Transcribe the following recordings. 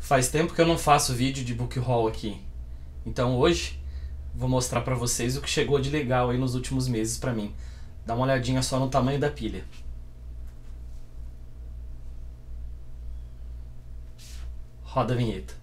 Faz tempo que eu não faço vídeo de book haul aqui, então hoje vou mostrar pra vocês o que chegou de legal aí nos últimos meses pra mim. Dá uma olhadinha só no tamanho da pilha. Roda a vinheta.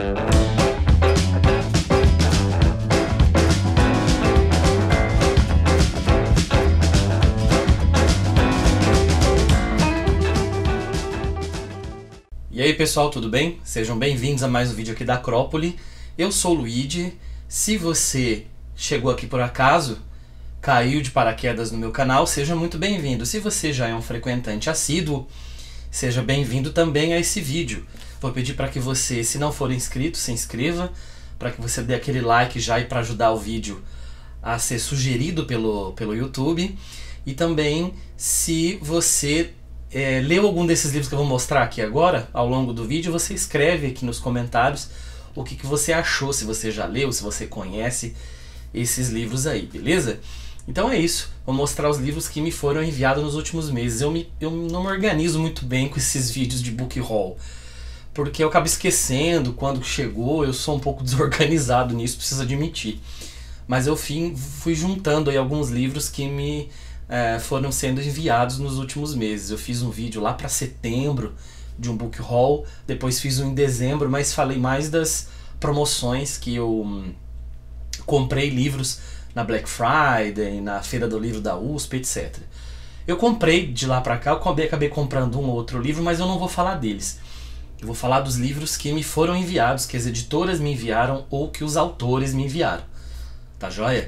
E aí pessoal, tudo bem? Sejam bem-vindos a mais um vídeo aqui da Acrópole. Eu sou o Luigi. Se você chegou aqui por acaso, caiu de paraquedas no meu canal, seja muito bem-vindo. Se você já é um frequentante assíduo, seja bem-vindo também a esse vídeo. Vou pedir para que você, se não for inscrito, se inscreva, para que você dê aquele like já e para ajudar o vídeo a ser sugerido pelo YouTube. E também, se você leu algum desses livros que eu vou mostrar aqui agora, ao longo do vídeo, você escreve aqui nos comentários o que você achou, se você já leu, se você conhece esses livros aí, beleza? Então é isso, vou mostrar os livros que me foram enviados nos últimos meses. Eu não me organizo muito bem com esses vídeos de book haul, porque eu acabo esquecendo quando chegou, eu sou um pouco desorganizado nisso, preciso admitir. Mas eu fui juntando aí alguns livros que me foram sendo enviados nos últimos meses. Eu fiz um vídeo lá para setembro de um book haul, depois fiz um em dezembro, mas falei mais das promoções que eu comprei livros na Black Friday, na Feira do Livro da USP, etc. Eu comprei de lá pra cá, eu acabei comprando um ou outro livro, mas eu não vou falar deles. Eu vou falar dos livros que me foram enviados, que as editoras me enviaram ou que os autores me enviaram. Tá joia?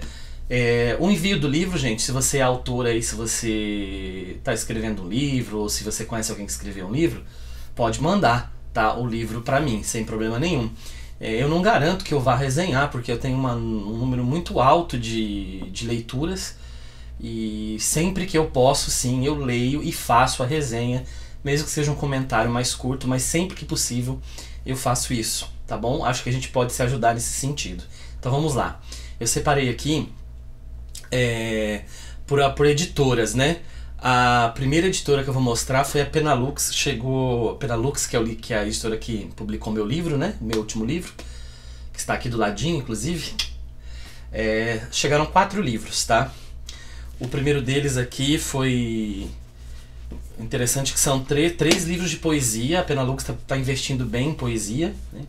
O envio do livro, gente, se você é autor aí, se você está escrevendo um livro, ou se você conhece alguém que escreveu um livro, pode mandar, tá, o livro pra mim, sem problema nenhum. Eu não garanto que eu vá resenhar, porque eu tenho um número muito alto de leituras, e sempre que eu posso, sim, eu leio e faço a resenha, mesmo que seja um comentário mais curto, mas sempre que possível eu faço isso, tá bom? Acho que a gente pode se ajudar nesse sentido. Então vamos lá. Eu separei aqui por editoras, né? A primeira editora que eu vou mostrar foi a Penalux. Chegou a Penalux, que é a editora que publicou meu livro, né? Meu último livro, que está aqui do ladinho, inclusive. Chegaram 4 livros, tá? O primeiro deles aqui foi interessante, que são 3 livros de poesia. A Penalux tá investindo bem em poesia, né?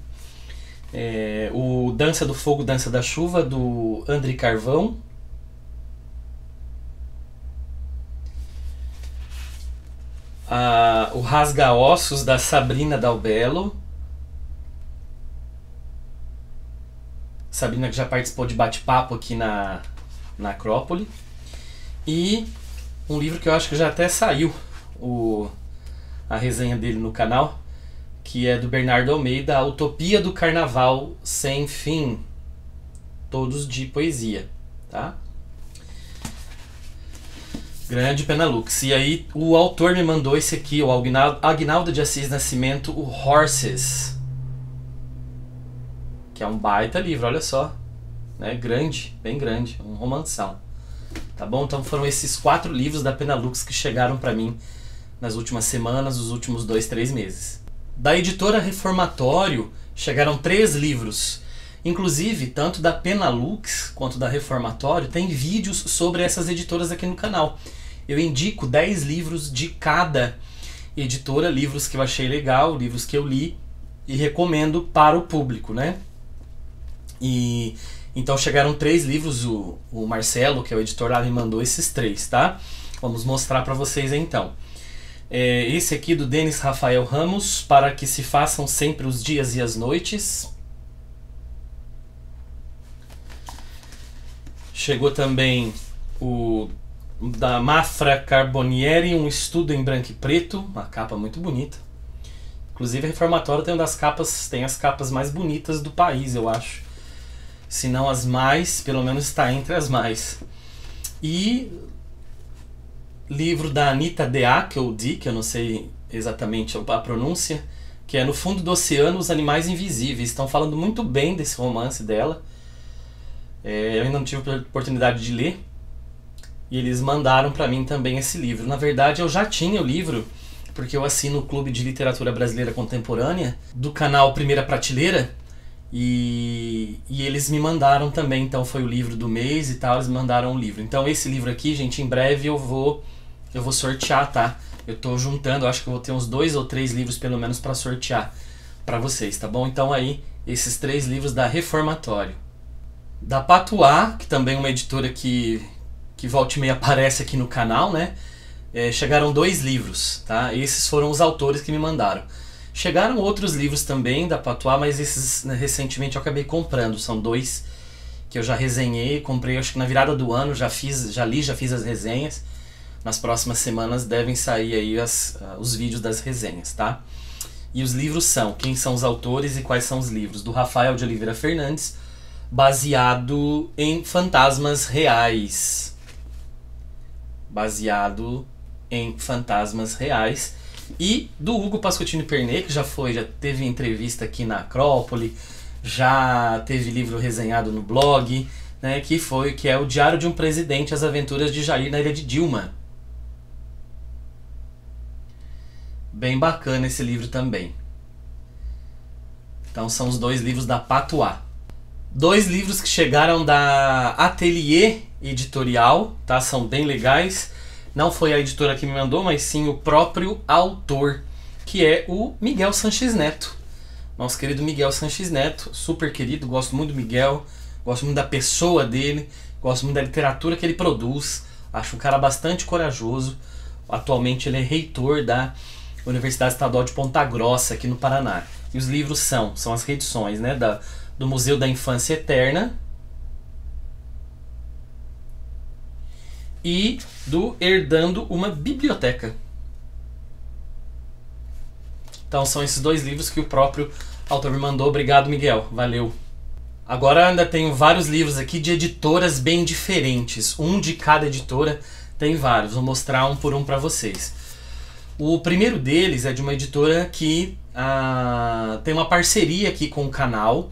O Dança do Fogo, Dança da Chuva, do André Carvão. O Rasga-Ossos, da Sabrina Dalbello. Sabrina, que já participou de bate-papo aqui na Acrópole. E um livro que eu acho que já até saiu a resenha dele no canal, que é do Bernardo Almeida, A Utopia do Carnaval Sem Fim, todos de poesia, tá? Grande Penalux. E aí o autor me mandou esse aqui, o Aguinaldo de Assis Nascimento, o Horses, que é um baita livro, olha só, né? Grande, bem grande, um romanção, tá bom? Então foram esses 4 livros da Penalux que chegaram pra mim nas últimas semanas, os últimos 2-3 meses. Da editora Reformatório chegaram 3 livros. Inclusive, tanto da Penalux quanto da Reformatório tem vídeos sobre essas editoras aqui no canal. Eu indico 10 livros de cada editora, livros que eu achei legal, livros que eu li e recomendo para o público, né? E então chegaram 3 livros, o Marcelo, que é o editor lá, me mandou esses 3, tá? Vamos mostrar para vocês então. Esse aqui do Denis Rafael Ramos, Para que se façam sempre os dias e as noites. Chegou também o da Mafra Carbonieri, Um Estudo em Branco e Preto, uma capa muito bonita. Inclusive a Reformatória tem as capas mais bonitas do país, eu acho. Se não as mais, pelo menos está entre as mais. E livro da Anita Deac, ou Di, que eu não sei exatamente a pronúncia, que é No Fundo do Oceano, Os Animais Invisíveis. Estão falando muito bem desse romance dela. Eu ainda não tive a oportunidade de ler, e eles mandaram para mim também esse livro. Na verdade eu já tinha o livro, porque eu assino o Clube de Literatura Brasileira Contemporânea do canal Primeira Prateleira e eles me mandaram também, então foi o livro do mês e tal, eles me mandaram um livro. Então esse livro aqui, gente, em breve eu vou sortear, tá? Eu tô juntando, acho que eu vou ter uns 2 ou 3 livros pelo menos para sortear para vocês, tá bom? Então aí, esses 3 livros da Reformatório. Da Patuá, que também é uma editora que volta e meia aparece aqui no canal, né? Chegaram 2 livros, tá? Esses foram os autores que me mandaram. Chegaram outros livros também da Patuá, mas esses, né, recentemente eu acabei comprando. São 2 que eu já resenhei, comprei acho que na virada do ano, já fiz as resenhas. Nas próximas semanas devem sair aí os vídeos das resenhas, tá? E os livros são, quem são os autores e quais são os livros? Do Rafael de Oliveira Fernandes, baseado em fantasmas reais. Baseado em fantasmas reais. E do Hugo Pascotini Pernet, que já teve entrevista aqui na Acrópole, já teve livro resenhado no blog, né, que é o Diário de um Presidente, as aventuras de Jair na Ilha de Dilma. Bem bacana esse livro também. Então são os 2 livros da Patuá. 2 livros que chegaram da Atelier Editorial, tá? São bem legais. Não foi a editora que me mandou, mas sim o próprio autor, que é o Miguel Sanches Neto. Nosso querido Miguel Sanches Neto, super querido, gosto muito do Miguel, gosto muito da pessoa dele, gosto muito da literatura que ele produz. Acho um cara bastante corajoso. Atualmente ele é reitor da Universidade Estadual de Ponta Grossa, aqui no Paraná. E os livros são as reedições, né, do Museu da Infância Eterna e do Herdando uma Biblioteca. Então são esses 2 livros que o próprio autor me mandou. Obrigado, Miguel. Valeu. Agora ainda tenho vários livros aqui de editoras bem diferentes. Um de cada editora, tem vários. Vou mostrar um por um para vocês. O primeiro deles é de uma editora que tem uma parceria aqui com o canal.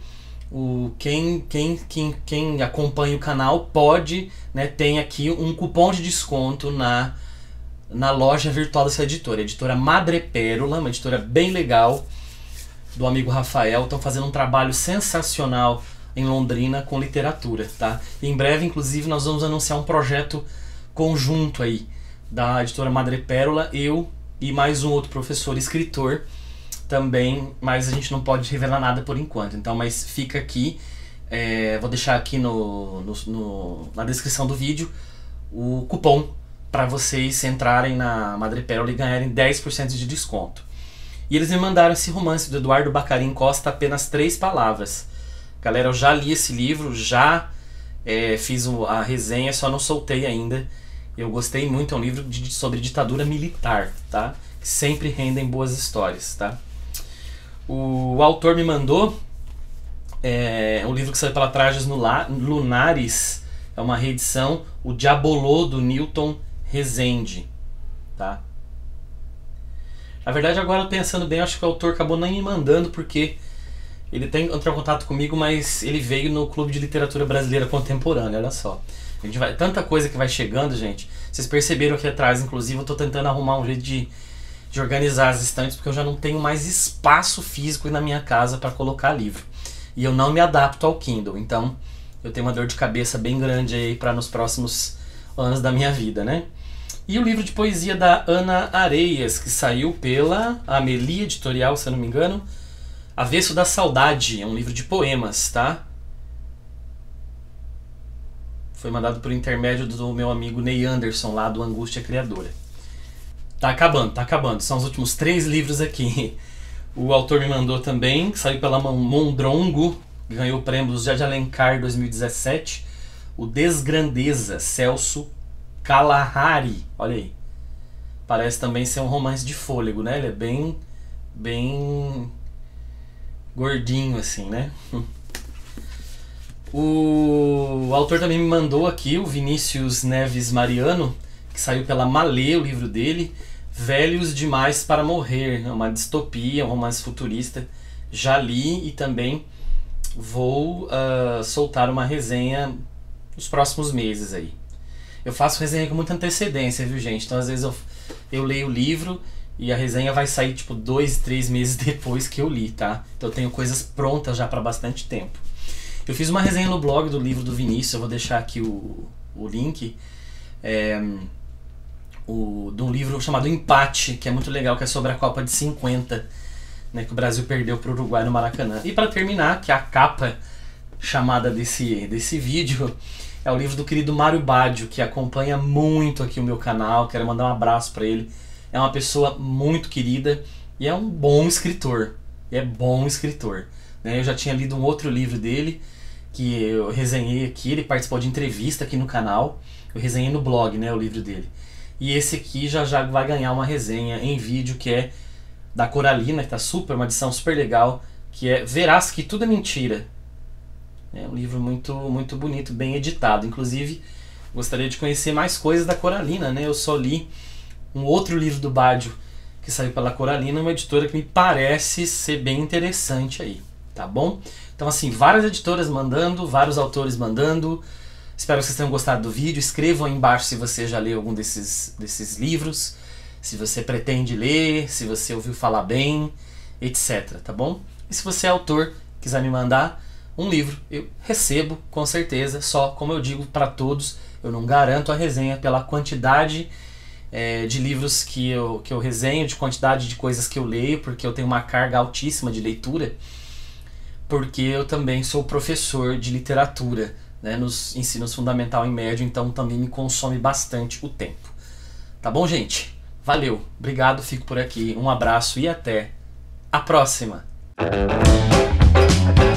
Quem acompanha o canal pode, né, tem aqui um cupom de desconto na loja virtual dessa editora. A editora Madrepérola, uma editora bem legal, do amigo Rafael. Estão fazendo um trabalho sensacional em Londrina com literatura, tá? E em breve, inclusive, nós vamos anunciar um projeto conjunto aí da editora Madrepérola, eu e mais um outro professor escritor também, mas a gente não pode revelar nada por enquanto. Então, mas fica aqui, vou deixar aqui na descrição do vídeo o cupom para vocês entrarem na Madrepérola e ganharem 10% de desconto. E eles me mandaram esse romance do Eduardo Bacarin Costa, Apenas 3 Palavras. Galera, eu já li esse livro, já fiz a resenha, só não soltei ainda. Eu gostei muito, é um livro sobre ditadura militar, tá? Que sempre rendem boas histórias, tá? O autor me mandou um livro que saiu pela Trajes Lunares, é uma reedição, O Diabolô, do Newton Rezende, tá? Na verdade, agora pensando bem, acho que o autor acabou nem me mandando, porque ele entrou em contato comigo, mas ele veio no Clube de Literatura Brasileira Contemporânea, olha só. Tanta coisa que vai chegando, gente. Vocês perceberam aqui atrás, inclusive, eu tô tentando arrumar um jeito de organizar as estantes, porque eu já não tenho mais espaço físico na minha casa para colocar livro. E eu não me adapto ao Kindle, então eu tenho uma dor de cabeça bem grande aí para nos próximos anos da minha vida, né? E o livro de poesia da Ana Areias, que saiu pela Amelie Editorial, se eu não me engano. Avesso da Saudade, é um livro de poemas, tá? Foi mandado por intermédio do meu amigo Ney Anderson, lá do Angústia Criadora. Tá acabando. São os últimos 3 livros aqui. O autor me mandou também, que saiu pela Mondrongo, ganhou o prêmio do Zé de Alencar 2017. O Desgrandeza, Celso Kalahari. Olha aí. Parece também ser um romance de fôlego, né? Ele é bem gordinho assim, né? O autor também me mandou aqui o Vinícius Neves Mariano, que saiu pela Malê, o livro dele, Velhos Demais para Morrer, é uma distopia, um romance futurista. Já li e também vou soltar uma resenha nos próximos meses aí. Eu faço resenha com muita antecedência, viu, gente? Então às vezes eu leio o livro E a resenha vai sair tipo 2, 3 meses depois que eu li, tá? Então eu tenho coisas prontas já para bastante tempo. Eu fiz uma resenha no blog do livro do Vinícius, eu vou deixar aqui o link. De um livro chamado Empate, que é muito legal, que é sobre a Copa de 50, né, que o Brasil perdeu para o Uruguai no Maracanã. E para terminar, que é a capa chamada desse vídeo, é o livro do querido Mário Baggio, que acompanha muito aqui o meu canal. Quero mandar um abraço para ele. É uma pessoa muito querida e é um bom escritor. Né? Eu já tinha lido um outro livro dele, que eu resenhei aqui, ele participou de entrevista aqui no canal. Eu resenhei no blog, né, o livro dele. E esse aqui já vai ganhar uma resenha em vídeo, que é da Coralina, que tá uma edição super legal, que é Verás que Tudo é Mentira. É um livro muito, muito bonito, bem editado. Inclusive, gostaria de conhecer mais coisas da Coralina, né? Eu só li um outro livro do Baggio, que saiu pela Coralina, uma editora que me parece ser bem interessante aí, tá bom? Então assim, várias editoras mandando, vários autores mandando. Espero que vocês tenham gostado do vídeo. Escrevam aí embaixo se você já leu algum desses livros, se você pretende ler, se você ouviu falar bem, etc, tá bom? E se você é autor, quiser me mandar um livro, eu recebo com certeza. Só, como eu digo para todos, eu não garanto a resenha pela quantidade de livros que eu resenho, de quantidade de coisas que eu leio, porque eu tenho uma carga altíssima de leitura, porque eu também sou professor de literatura, né, nos ensinos fundamental e médio, então também me consome bastante o tempo. Tá bom, gente? Valeu, obrigado, fico por aqui, um abraço e até a próxima!